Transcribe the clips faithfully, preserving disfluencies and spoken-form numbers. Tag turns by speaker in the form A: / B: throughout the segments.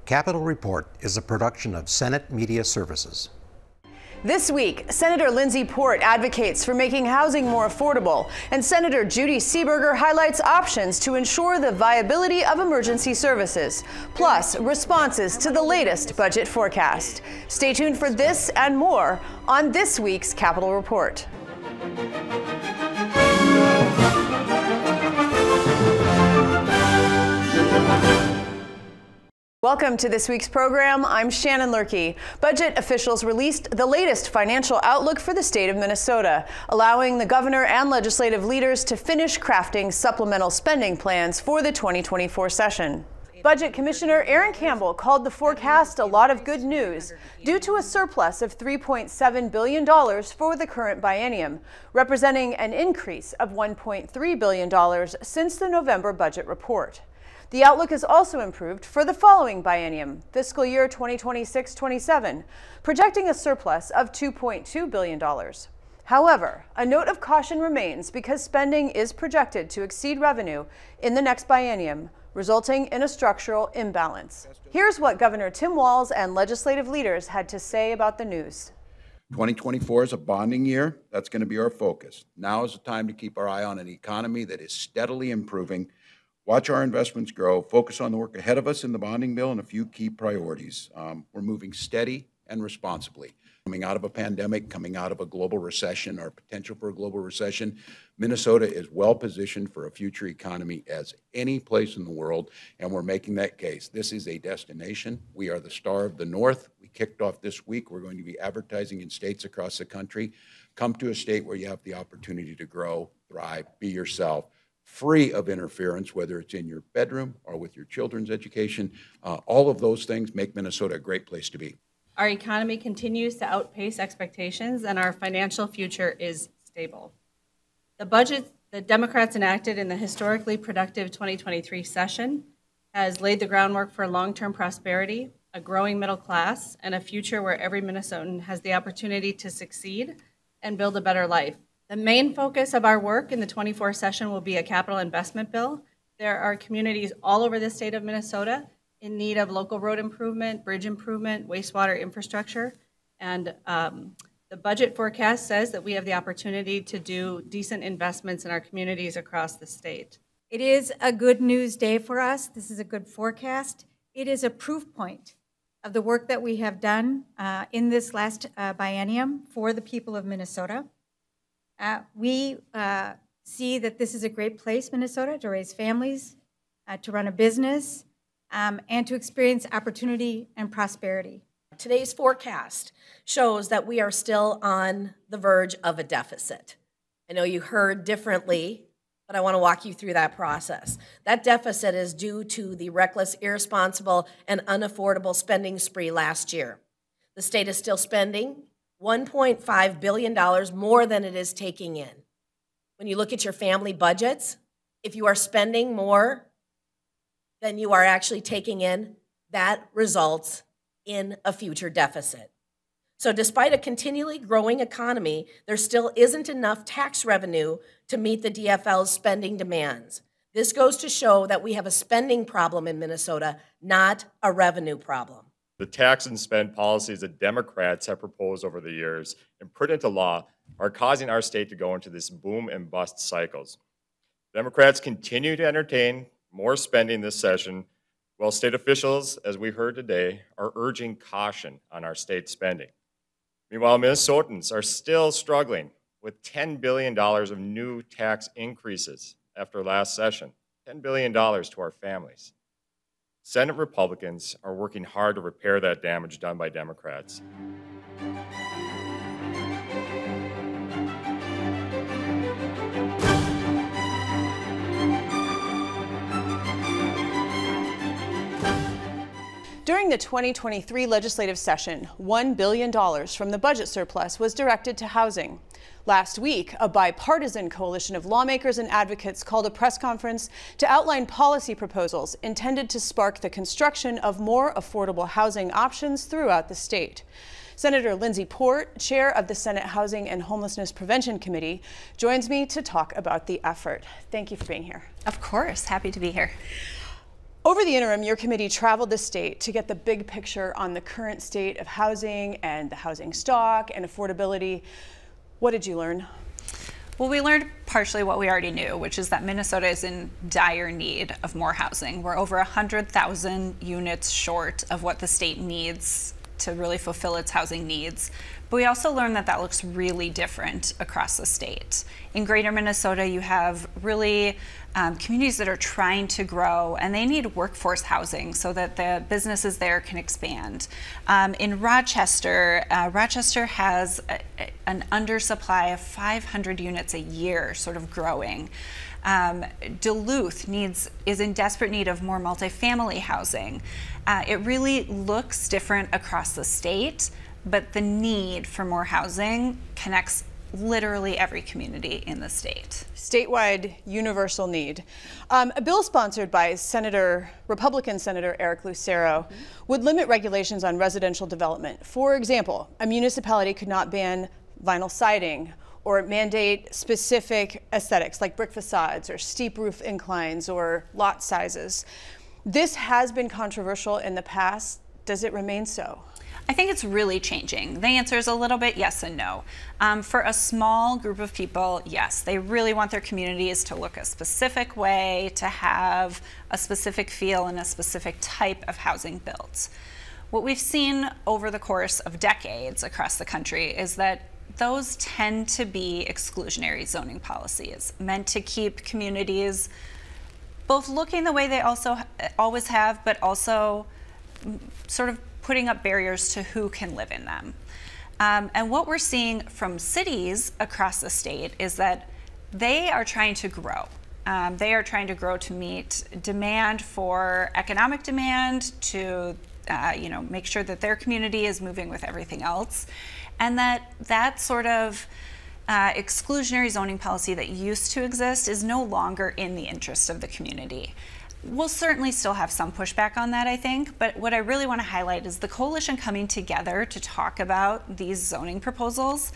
A: Capitol Report is a production of Senate Media Services.
B: This week, Senator Lindsey Port advocates for making housing more affordable, and Senator Judy Seeberger highlights options to ensure the viability of emergency services, plus responses to the latest budget forecast. Stay tuned for this and more on this week's Capitol Report. Welcome to this week's program. I'm Shannon Lurkey. Budget officials released the latest financial outlook for the state of Minnesota, allowing the governor and legislative leaders to finish crafting supplemental spending plans for the twenty twenty-four session. Budget Commissioner Aaron Campbell called the forecast a lot of good news due to a surplus of three point seven billion dollars for the current biennium, representing an increase of one point three billion dollars since the November budget report. The outlook is also improved for the following biennium, fiscal year twenty twenty-six twenty-seven, projecting a surplus of two point two billion dollars. However, a note of caution remains because spending is projected to exceed revenue in the next biennium, resulting in a structural imbalance. Here's what Governor Tim Walz and legislative leaders had to say about the news.
C: twenty twenty-four is a bonding year. That's going to be our focus. Now is the time to keep our eye on an economy that is steadily improving. Watch our investments grow, focus on the work ahead of us in the bonding bill and a few key priorities. Um, we're moving steady and responsibly. Coming out of a pandemic, coming out of a global recession or potential for a global recession, Minnesota is well positioned for a future economy as any place in the world, and we're making that case. This is a destination. We are the star of the North. We kicked off this week. We're going to be advertising in states across the country. Come to a state where you have the opportunity to grow, thrive, be yourself, free of interference, whether it's in your bedroom or with your children's education. Uh, all of those things make Minnesota a great place to be.
D: Our economy continues to outpace expectations, and our financial future is stable. The budget that Democrats enacted in the historically productive twenty twenty-three session has laid the groundwork for long-term prosperity, a growing middle class, and a future where every Minnesotan has the opportunity to succeed and build a better life. The main focus of our work in the twenty-four session will be a capital investment bill. There are communities all over the state of Minnesota in need of local road improvement, bridge improvement, wastewater infrastructure, and um, the budget forecast says that we have the opportunity to do decent investments in our communities across the state.
E: It is a good news day for us. This is a good forecast. It is a proof point of the work that we have done uh, in this last uh, biennium for the people of Minnesota. Uh, we uh, see that this is a great place, Minnesota, to raise families, uh, to run a business, um, and to experience opportunity and prosperity.
F: Today's forecast shows that we are still on the verge of a deficit. I know you heard differently, but I want to walk you through that process. That deficit is due to the reckless, irresponsible, and unaffordable spending spree last year. The state is still spending one point five billion dollars more than it is taking in. When you look at your family budgets, if you are spending more than you are actually taking in, that results in a future deficit. So despite a continually growing economy, there still isn't enough tax revenue to meet the D F L's spending demands. This goes to show that we have a spending problem in Minnesota, not a revenue problem.
G: The tax and spend policies that Democrats have proposed over the years and put into law are causing our state to go into this boom and bust cycles. Democrats continue to entertain more spending this session, while state officials, as we heard today, are urging caution on our state spending. Meanwhile, Minnesotans are still struggling with ten billion dollars of new tax increases after last session, ten billion dollars to our families. Senate Republicans are working hard to repair that damage done by Democrats.
B: During the twenty twenty-three legislative session, one billion dollars from the budget surplus was directed to housing. Last week, a bipartisan coalition of lawmakers and advocates called a press conference to outline policy proposals intended to spark the construction of more affordable housing options throughout the state. Senator Lindsey Port, chair of the Senate Housing and Homelessness Prevention Committee, joins me to talk about the effort. Thank you for being here.
H: Of course, happy to be here.
B: Over the interim, your committee traveled the state to get the big picture on the current state of housing and the housing stock and affordability. What did you learn?
H: Well, we learned partially what we already knew, which is that Minnesota is in dire need of more housing. We're over one hundred thousand units short of what the state needs to really fulfill its housing needs. But we also learned that that looks really different across the state. In greater Minnesota, you have really um, communities that are trying to grow, and they need workforce housing so that the businesses there can expand. Um, in Rochester, uh, Rochester has a, a, an undersupply of five hundred units a year, sort of growing. Um, Duluth needs is in desperate need of more multifamily housing. Uh, it really looks different across the state, but the need for more housing connects literally every community in the state.
B: Statewide universal need. Um, a bill sponsored by Senator, Republican Senator Eric Lucero mm-hmm. would limit regulations on residential development. For example, a municipality could not ban vinyl siding or mandate specific aesthetics like brick facades or steep roof inclines or lot sizes. This has been controversial in the past. Does it remain so?
H: I think it's really changing. The answer is a little bit yes and no. Um, for a small group of people, yes, they really want their communities to look a specific way, to have a specific feel and a specific type of housing built. What we've seen over the course of decades across the country is that those tend to be exclusionary zoning policies meant to keep communities both looking the way they also always have, but also sort of putting up barriers to who can live in them. Um, and what we're seeing from cities across the state is that they are trying to grow. Um, they are trying to grow to meet demand for economic demand, to uh, you know, make sure that their community is moving with everything else. And that that sort of uh, exclusionary zoning policy that used to exist is no longer in the interest of the community. We'll certainly still have some pushback on that, I think, but what I really want to highlight is the coalition coming together to talk about these zoning proposals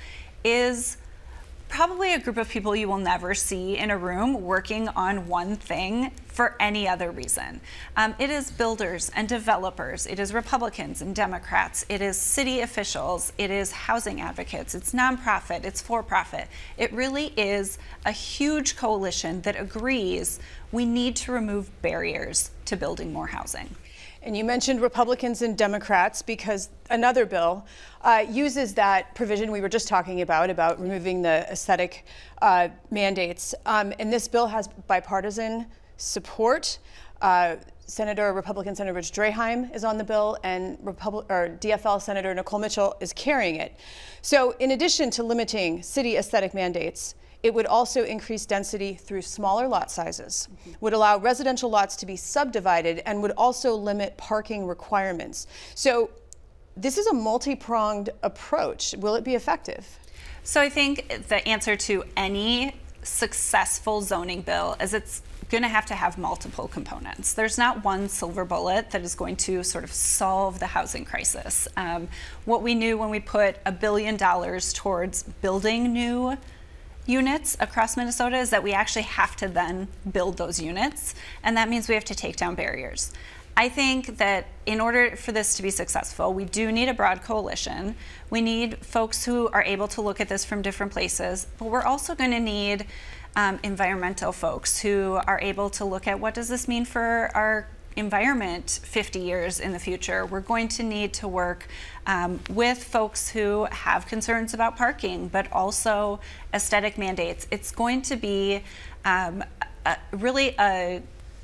H: is probably a group of people you will never see in a room working on one thing for any other reason. Um, it is builders and developers, it is Republicans and Democrats, it is city officials, it is housing advocates, it's nonprofit, it's for-profit. It really is a huge coalition that agrees we need to remove barriers to building more housing.
B: And you mentioned Republicans and Democrats because another bill uh, uses that provision we were just talking about, about removing the aesthetic uh, mandates. Um, and this bill has bipartisan support. Uh, Senator, Republican Senator Rich Draheim is on the bill, and Republic, or D F L Senator Nicole Mitchell is carrying it. So in addition to limiting city aesthetic mandates, it would also increase density through smaller lot sizes, mm-hmm. would allow residential lots to be subdivided, and would also limit parking requirements. So this is a multi-pronged approach. Will it be effective?
H: So I think the answer to any successful zoning bill is it's going to have to have multiple components. There's not one silver bullet that is going to sort of solve the housing crisis. Um, what we knew when we put a billion dollars towards building new units across Minnesota is that we actually have to then build those units, and that means we have to take down barriers. I think that in order for this to be successful, we do need a broad coalition. We need folks who are able to look at this from different places, but we're also going to need um, environmental folks who are able to look at what does this mean for our environment fifty years in the future. We're going to need to work um, with folks who have concerns about parking, but also aesthetic mandates. It's going to be um, a, really a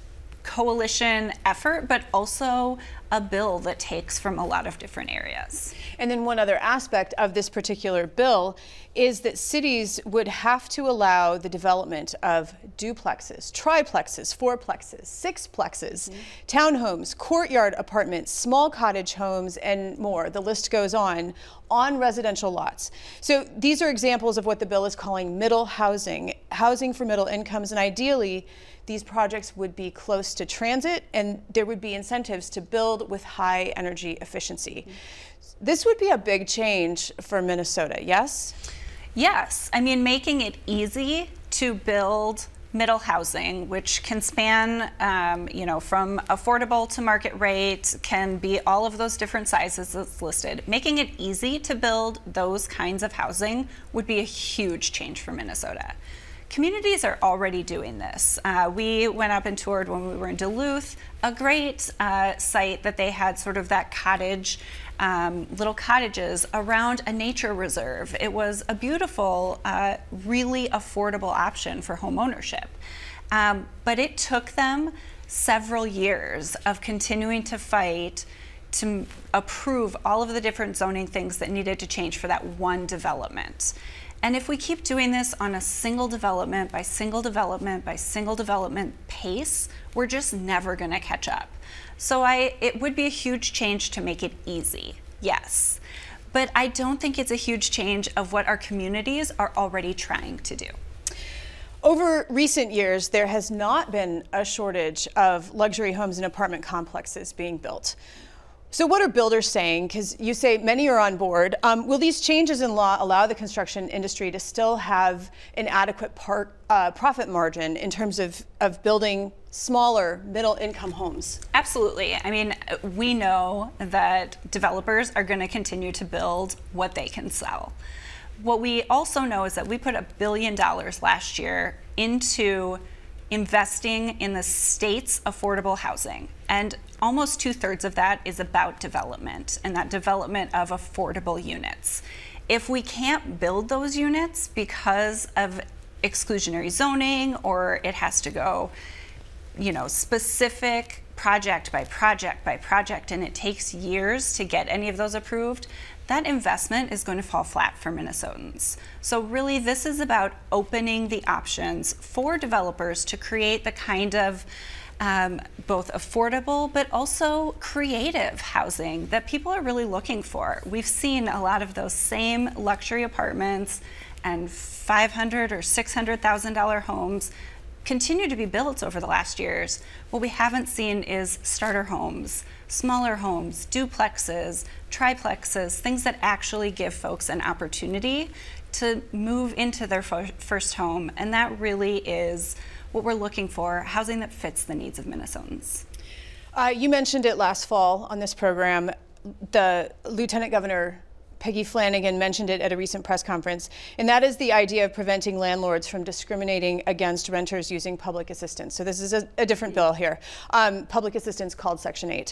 H: coalition effort, but also a bill that takes from a lot of different areas.
B: And then one other aspect of this particular bill is that cities would have to allow the development of duplexes, triplexes, fourplexes, sixplexes, mm-hmm. townhomes, courtyard apartments, small cottage homes, and more. The list goes on, on residential lots. So these are examples of what the bill is calling middle housing, housing for middle incomes, and ideally, these projects would be close to transit, and there would be incentives to build with high energy efficiency. Mm-hmm. This would be a big change for Minnesota, yes?
H: Yes. I mean, making it easy to build middle housing, which can span, um, you know, from affordable to market rate, can be all of those different sizes that's listed. Making it easy to build those kinds of housing would be a huge change for Minnesota. Communities are already doing this. Uh, we went up and toured when we were in Duluth, a great uh, site that they had sort of that cottage, um, little cottages around a nature reserve. It was a beautiful, uh, really affordable option for home ownership. Um, but it took them several years of continuing to fight to approve all of the different zoning things that needed to change for that one development. And if we keep doing this on a single development by single development by single development pace, we're just never going to catch up. So I, it would be a huge change to make it easy, yes. But I don't think it's a huge change of what our communities are already trying to do.
B: Over recent years, there has not been a shortage of luxury homes and apartment complexes being built. So what are builders saying? Because you say many are on board. Um, will these changes in law allow the construction industry to still have an adequate part, uh, profit margin in terms of, of building smaller middle income homes?
H: Absolutely. I mean, we know that developers are going to continue to build what they can sell. What we also know is that we put a billion dollars last year into investing in the state's affordable housing. And almost two-thirds of that is about development, and that development of affordable units. If we can't build those units because of exclusionary zoning, or it has to go, you know, specific project by project by project, and it takes years to get any of those approved, that investment is going to fall flat for Minnesotans. So really, this is about opening the options for developers to create the kind of um, both affordable but also creative housing that people are really looking for. We've seen a lot of those same luxury apartments and five hundred thousand or six hundred thousand dollar homes continue to be built over the last years. What we haven't seen is starter homes, smaller homes, duplexes, triplexes, things that actually give folks an opportunity to move into their first home. And that really is what we're looking for, housing that fits the needs of Minnesotans.
B: Uh, you mentioned it last fall on this program. The Lieutenant Governor Peggy Flanagan mentioned it at a recent press conference, and that is the idea of preventing landlords from discriminating against renters using public assistance. So this is a, a different bill here, um, public assistance called Section eight.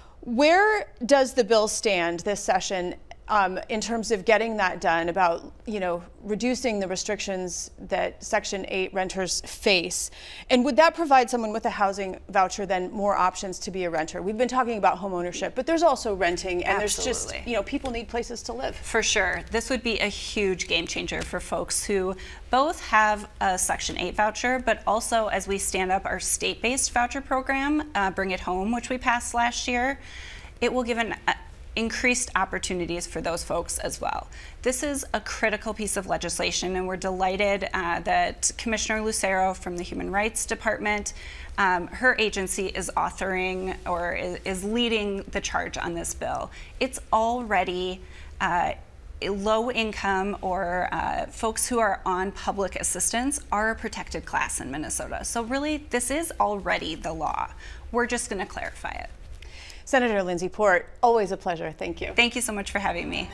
B: Where does the bill stand this session um, in terms of getting that done, about, you know, reducing the restrictions that Section eight renters face? And would that provide someone with a housing voucher then more options to be a renter? We've been talking about home ownership, but there's also renting, and
H: Absolutely.
B: There's just, you know, people need places to live.
H: For sure. This would be a huge game changer for folks who both have a Section eight voucher, but also as we stand up our state-based voucher program, uh, Bring It Home, which we passed last year, it will give an uh, increased opportunities for those folks as well. This is a critical piece of legislation, and we're delighted uh, that Commissioner Lucero from the Human Rights Department, um, her agency is authoring or is, is leading the charge on this bill. It's already uh, low income or uh, folks who are on public assistance are a protected class in Minnesota. So really, this is already the law. We're just going to clarify it.
B: Senator Lindsey Port, always a pleasure. Thank you.
H: Thank you so much for having me.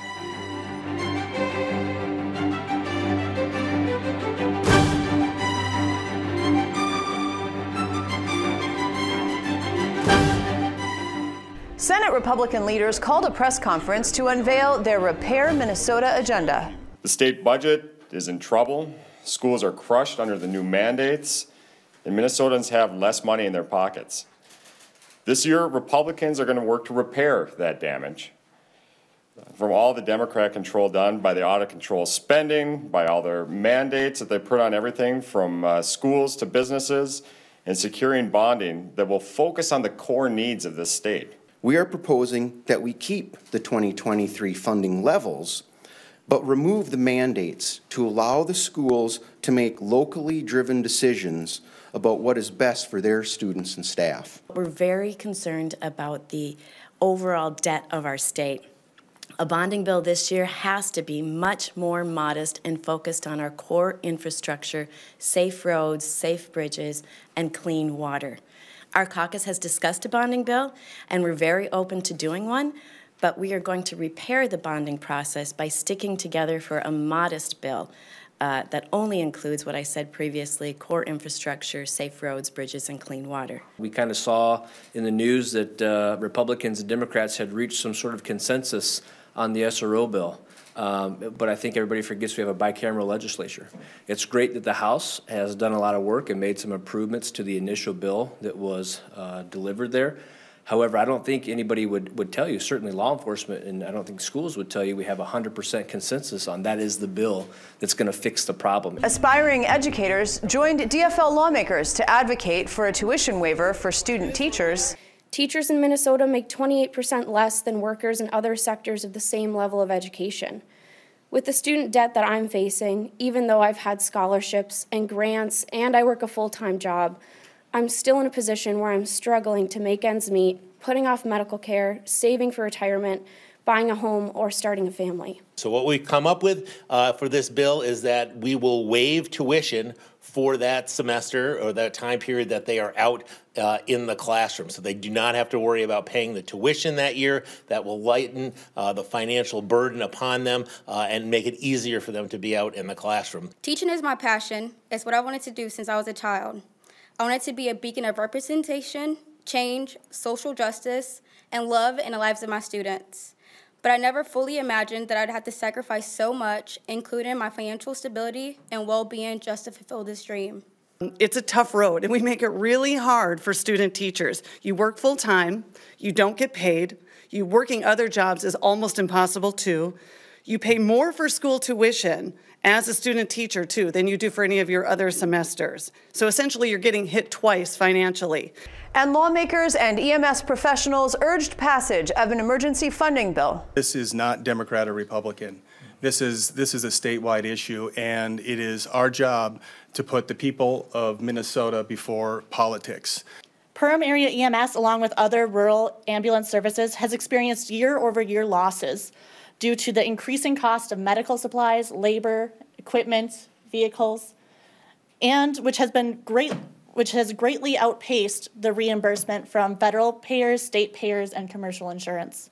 B: Senate Republican leaders called a press conference to unveil their Repair Minnesota agenda.
G: The state budget is in trouble. Schools are crushed under the new mandates, and Minnesotans have less money in their pockets. This year, Republicans are going to work to repair that damage. From all the Democrat control done by the out-of-control spending, by all their mandates that they put on everything from uh, schools to businesses, and securing bonding that will focus on the core needs of this state.
I: We are proposing that we keep the twenty twenty-three funding levels, but remove the mandates to allow the schools to make locally driven decisions about what is best for their students and staff.
J: We're very concerned about the overall debt of our state. A bonding bill this year has to be much more modest and focused on our core infrastructure, safe roads, safe bridges, and clean water. Our caucus has discussed a bonding bill, and we're very open to doing one, but we are going to repair the bonding process by sticking together for a modest bill uh, that only includes what I said previously, core infrastructure, safe roads, bridges, and clean water.
K: We kind of saw in the news that uh, Republicans and Democrats had reached some sort of consensus on the S R O bill. Um, but I think everybody forgets we have a bicameral legislature. It's great that the House has done a lot of work and made some improvements to the initial bill that was uh, delivered there. However, I don't think anybody would, would tell you, certainly law enforcement, and I don't think schools would tell you we have one hundred percent consensus on that is the bill that's going to fix the problem.
B: Aspiring educators joined D F L lawmakers to advocate for a tuition waiver for student teachers.
L: Teachers in Minnesota make twenty-eight percent less than workers in other sectors of the same level of education. With the student debt that I'm facing, even though I've had scholarships and grants and I work a full-time job, I'm still in a position where I'm struggling to make ends meet, putting off medical care, saving for retirement, buying a home, or starting a family.
M: So what we've come up with uh, for this bill is that we will waive tuition for that semester or that time period that they are out uh, in the classroom. So they do not have to worry about paying the tuition that year. That will lighten uh, the financial burden upon them uh, and make it easier for them to be out in the classroom.
L: Teaching is my passion. It's what I wanted to do since I was a child. I wanted to be a beacon of representation, change, social justice, and love in the lives of my students. But I never fully imagined that I'd have to sacrifice so much, including my financial stability and well-being, just to fulfill this dream.
N: It's a tough road, and we make it really hard for student teachers. You work full-time, you don't get paid, you working other jobs is almost impossible too. You pay more for school tuition as a student teacher too than you do for any of your other semesters. So essentially you're getting hit twice financially.
B: And lawmakers and E M S professionals urged passage of an emergency funding bill.
O: This is not Democrat or Republican. This is, this is a statewide issue, and it is our job to put the people of Minnesota before politics.
P: Perham Area E M S, along with other rural ambulance services, has experienced year-over-year losses due to the increasing cost of medical supplies, labor, equipment, vehicles, and which has been great, which has greatly outpaced the reimbursement from federal payers, state payers, and commercial insurance.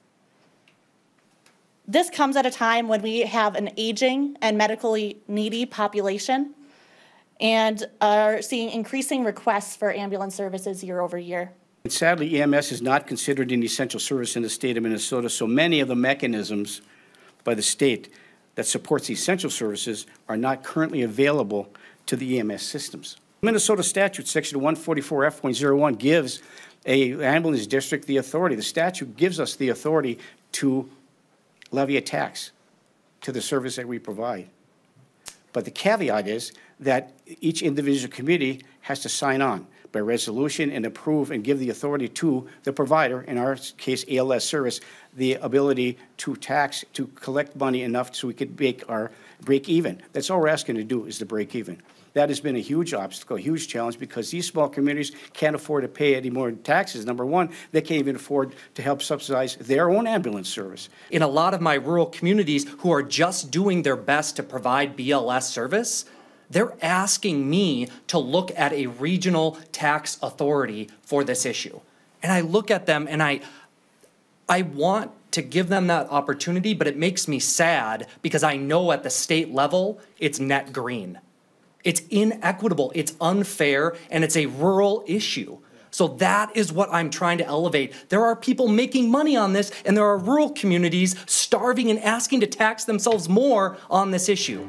P: This comes at a time when we have an aging and medically needy population and are seeing increasing requests for ambulance services year over year.
Q: And sadly, E M S is not considered an essential service in the state of Minnesota, so many of the mechanisms by the state that supports essential services are not currently available to the E M S systems. Minnesota statute section one forty-four F point zero one gives a ambulance district the authority. The statute gives us the authority to levy a tax to the service that we provide. But the caveat is that each individual committee has to sign on by resolution and approve and give the authority to the provider, in our case A L S Service, the ability to tax, to collect money enough so we could make our break even. That's all we're asking to do is to break even. That has been a huge obstacle, a huge challenge, because these small communities can't afford to pay any more taxes. Number one, they can't even afford to help subsidize their own ambulance service.
R: In a lot of my rural communities who are just doing their best to provide B L S service, they're asking me to look at a regional tax authority for this issue. And I look at them and I, I want to give them that opportunity, but it makes me sad because I know at the state level, it's net green. It's inequitable, it's unfair, and it's a rural issue. So that is what I'm trying to elevate. There are people making money on this, and there are rural communities starving and asking to tax themselves more on this issue.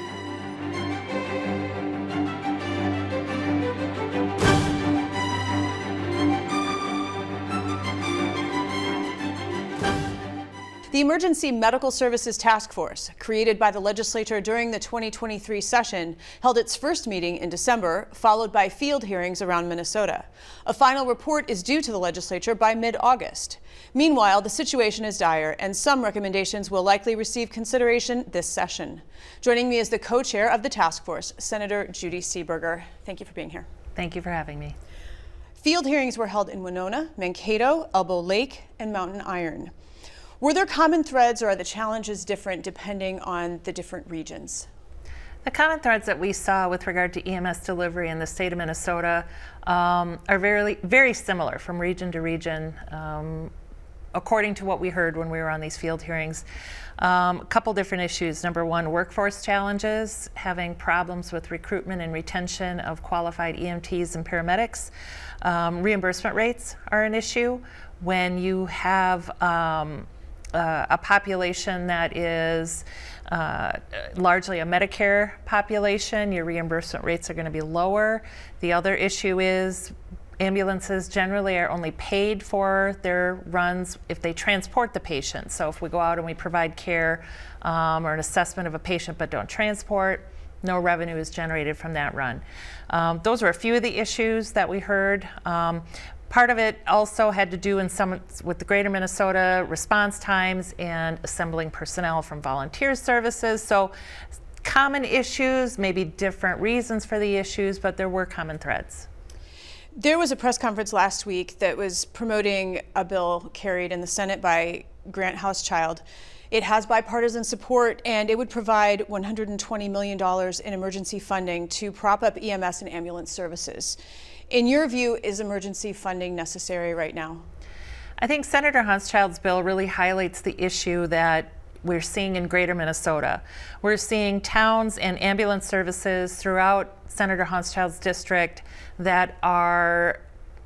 B: The Emergency Medical Services Task Force, created by the legislature during the twenty twenty-three session, held its first meeting in December, followed by field hearings around Minnesota. A final report is due to the legislature by mid-August. Meanwhile, the situation is dire, and some recommendations will likely receive consideration this session. Joining me is the co-chair of the task force, Senator Judy Seeberger. Thank you for being here.
S: Thank you for having me.
B: Field hearings were held in Winona, Mankato, Elbow Lake, and Mountain Iron. Were there common threads, or are the challenges different depending on the different regions?
S: The common threads that we saw with regard to E M S delivery in the state of Minnesota um, are very, very similar from region to region, um, according to what we heard when we were on these field hearings. Um, a couple different issues. Number one, workforce challenges, having problems with recruitment and retention of qualified E M Ts and paramedics. Um, reimbursement rates are an issue when you have um, uh, a population that is uh, largely a Medicare population. Your reimbursement rates are going to be lower. The other issue is ambulances generally are only paid for their runs if they transport the patient. So if we go out and we provide care um, or an assessment of a patient but don't transport, no revenue is generated from that run. Um, those were a few of the issues that we heard. Um, part of it also had to do in some with the Greater Minnesota response times and assembling personnel from volunteer services. So common issues, maybe different reasons for the issues, but there were common threads.
B: There was a press conference last week that was promoting a bill carried in the Senate by Grant Hauschild. It has bipartisan support, and it would provide one hundred twenty million dollars in emergency funding to prop up E M S and ambulance services. In your view, is emergency funding necessary right now?
S: I think Senator Hauschild's bill really highlights the issue that we're seeing in Greater Minnesota. We're seeing towns and ambulance services throughout Senator Hauschild's district that are,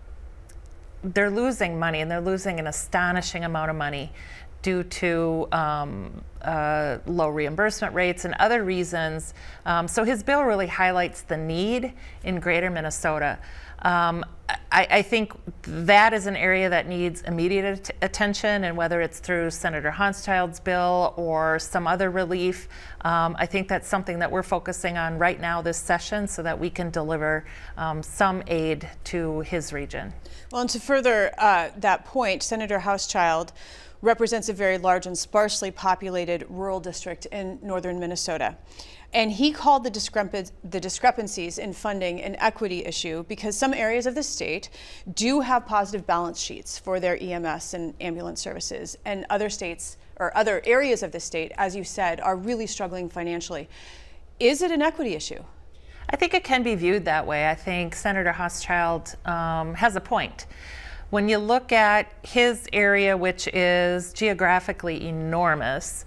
S: they're losing money, and they're losing an astonishing amount of money due to um, uh, low reimbursement rates and other reasons. Um, so his bill really highlights the need in Greater Minnesota. Um, I, I think that is an area that needs immediate at attention, and whether it's through Senator Hauschild's bill or some other relief, um, I think that's something that we're focusing on right now this session so that we can deliver um, some aid to his region.
B: Well, and to further uh, that point, Senator Hauschild represents a very large and sparsely populated rural district in northern Minnesota. And he called the, discrepan the discrepancies in funding an equity issue because some areas of the state do have positive balance sheets for their E M S and ambulance services, and other states or other areas of the state, as you said, are really struggling financially. Is it an equity issue?
S: I think it can be viewed that way. I think Senator Hauschild um, has a point. When you look at his area, which is geographically enormous,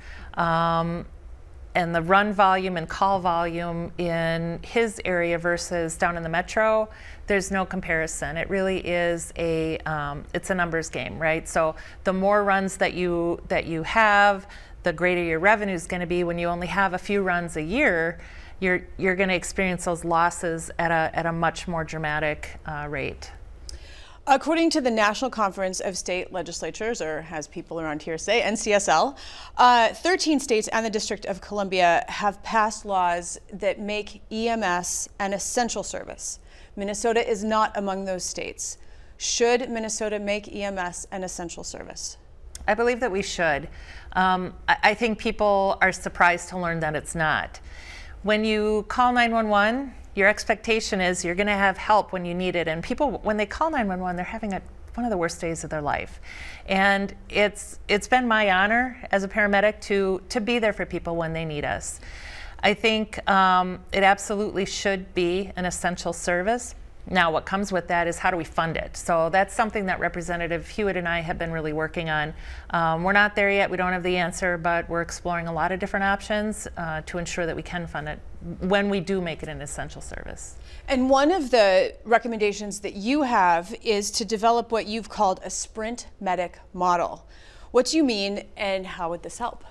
S: um, and the run volume and call volume in his area versus down in the metro, there's no comparison. It really is a, um, it's a numbers game, right? So the more runs that you, that you have, the greater your revenue is gonna be. When you only have a few runs a year, you're, you're gonna experience those losses at a, at a much more dramatic uh, rate.
B: According to the National Conference of State Legislatures, or as people around here say, N C S L, uh, thirteen states and the District of Columbia have passed laws that make E M S an essential service. Minnesota is not among those states. Should Minnesota make E M S an essential service?
S: I believe that we should. Um, I, I think people are surprised to learn that it's not. When you call nine one one, your expectation is you're going to have help when you need it. And people, when they call nine one one, they're having a, one of the worst days of their life. And it's, it's been my honor as a paramedic to, to be there for people when they need us. I think um, it absolutely should be an essential service. Now, what comes with that is how do we fund it? So that's something that Representative Hewitt and I have been really working on. Um, we're not there yet, we don't have the answer, but we're exploring a lot of different options uh, to ensure that we can fund it when we do make it an essential service.
B: And one of the recommendations that you have is to develop what you've called a sprint medic model. What do you mean, and how would this help?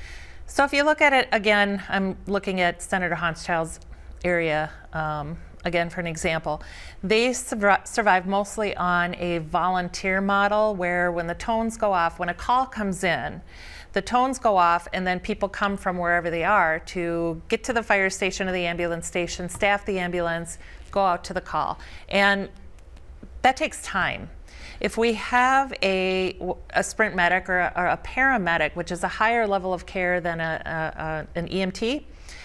S: So if you look at it, again, I'm looking at Senator Hauschild's area, um, again, for an example. They survive mostly on a volunteer model where when the tones go off, when a call comes in, the tones go off and then people come from wherever they are to get to the fire station or the ambulance station, staff the ambulance, go out to the call. And that takes time. If we have a, a sprint medic or a, or a paramedic, which is a higher level of care than a, a, a, an E M T,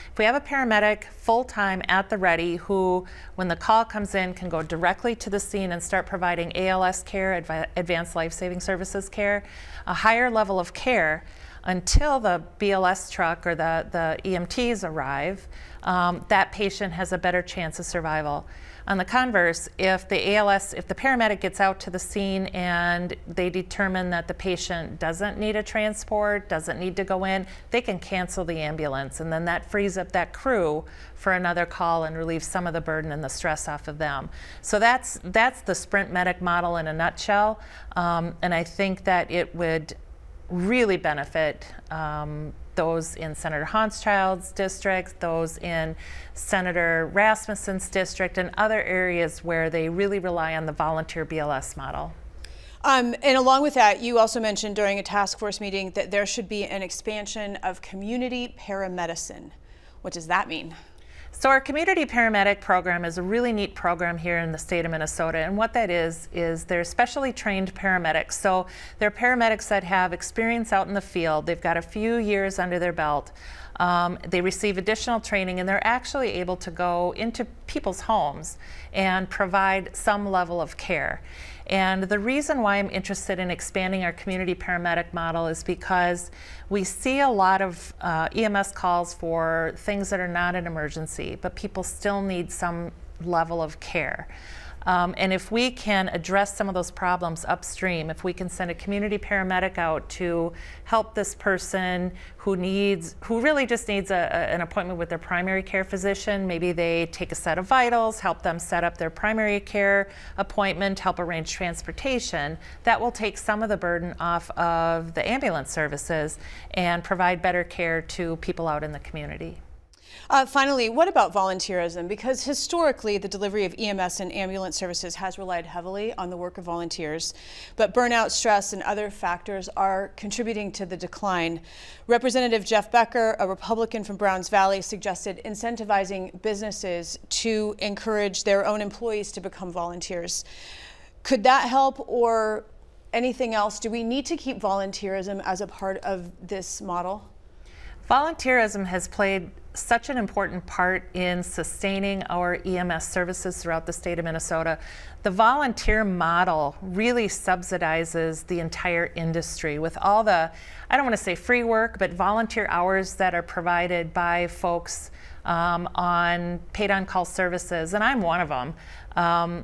S: If we have a paramedic full-time at the ready who, when the call comes in, can go directly to the scene and start providing A L S care, adv advanced life-saving services care, a higher level of care until the B L S truck or the, the E M Ts arrive, um, that patient has a better chance of survival. On the converse, if the A L S, if the paramedic gets out to the scene and they determine that the patient doesn't need a transport, doesn't need to go in, they can cancel the ambulance, and then that frees up that crew for another call and relieves some of the burden and the stress off of them. So that's, that's the Sprint Medic model in a nutshell, um, and I think that it would really benefit um, those in Senator Hochschild's district, those in Senator Rasmussen's district, and other areas where they really rely on the volunteer B L S model.
B: Um, and along with that, you also mentioned during a task force meeting that there should be an expansion of community paramedicine. What does that mean?
S: So our community paramedic program is a really neat program here in the state of Minnesota, and what that is, is they're specially trained paramedics. So they're paramedics that have experience out in the field. They've got a few years under their belt. Um, they receive additional training, and they're actually able to go into people's homes and provide some level of care. And the reason why I'm interested in expanding our community paramedic model is because we see a lot of uh, E M S calls for things that are not an emergency, but people still need some level of care. Um, and if we can address some of those problems upstream, if we can send a community paramedic out to help this person who needs, who really just needs a, a, an appointment with their primary care physician, maybe they take a set of vitals, help them set up their primary care appointment, help arrange transportation, that will take some of the burden off of the ambulance services and provide better care to people out in the community.
B: Uh, finally, what about volunteerism? Because historically, the delivery of E M S and ambulance services has relied heavily on the work of volunteers, but burnout, stress, and other factors are contributing to the decline. Representative Jeff Becker, a Republican from Browns Valley, suggested incentivizing businesses to encourage their own employees to become volunteers. Could that help, or anything else? Do we need to keep volunteerism as a part of this model?
S: Volunteerism has played such an important part in sustaining our E M S services throughout the state of Minnesota. The volunteer model really subsidizes the entire industry with all the, I don't want to say free work, but volunteer hours that are provided by folks um, on paid on-call services, and I'm one of them. Um,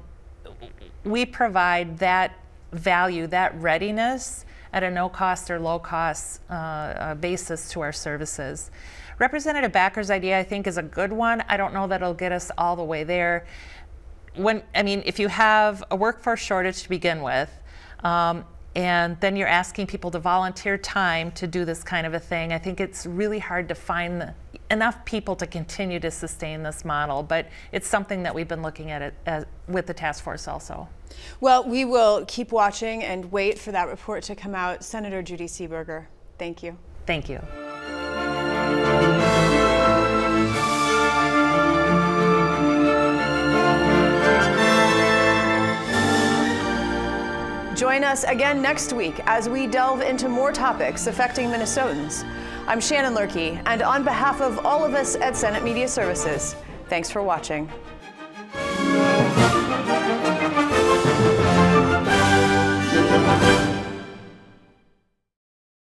S: we provide that value, that readiness at a no cost or low cost uh, uh, basis to our services. Representative Becker's idea, I think, is a good one. I don't know that it'll get us all the way there. When, I mean, if you have a workforce shortage to begin with, um, and then you're asking people to volunteer time to do this kind of a thing, I think it's really hard to find the, enough people to continue to sustain this model, but it's something that we've been looking at it as, with the task force also.
B: Well, we will keep watching and wait for that report to come out. Senator Judy Seeberger, thank you.
S: Thank you.
B: Join us again next week as we delve into more topics affecting Minnesotans. I'm Shannon Lurkey, and on behalf of all of us at Senate Media Services, thanks for watching.